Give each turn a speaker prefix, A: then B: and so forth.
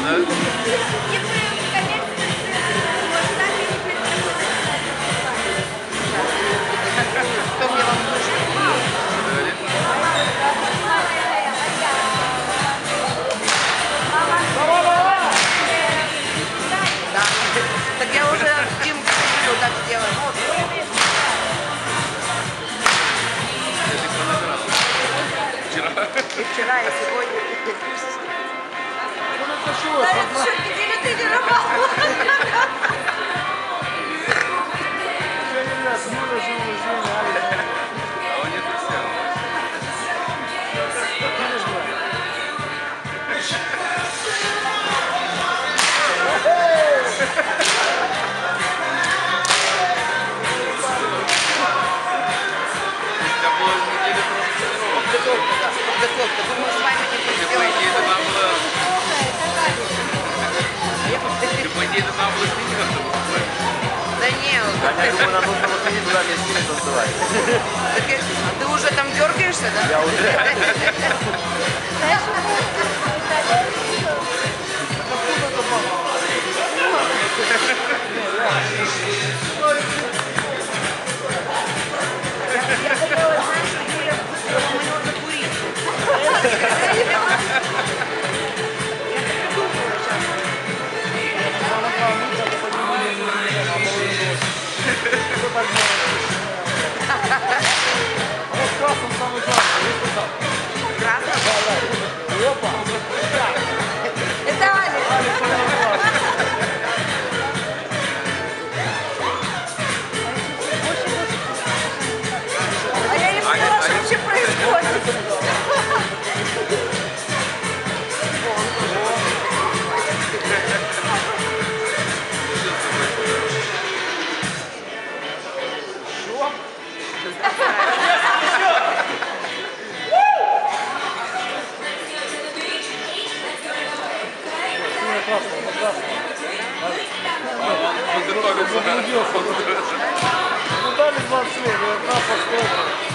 A: Что мне вам нужно? Да. Так я уже Димку говорю, так сделаем. Вот. И вчера, и сегодня.
B: Да, это что, неделю тренировал?
A: Подготовка. Думаю, с вами не сделаем. Да нет.
C: Я думаю, нам нужно выходить туда вместе танцевать.
A: Ты уже там дергаешься, да?
C: Я уже.
A: Я хотела, знаешь, что Юля поманила закурить. Я так думала сейчас. Красный?
B: Это Алекс. А я не поняла, что вообще происходит.
D: Ну дали 20 лет, я одна постойка.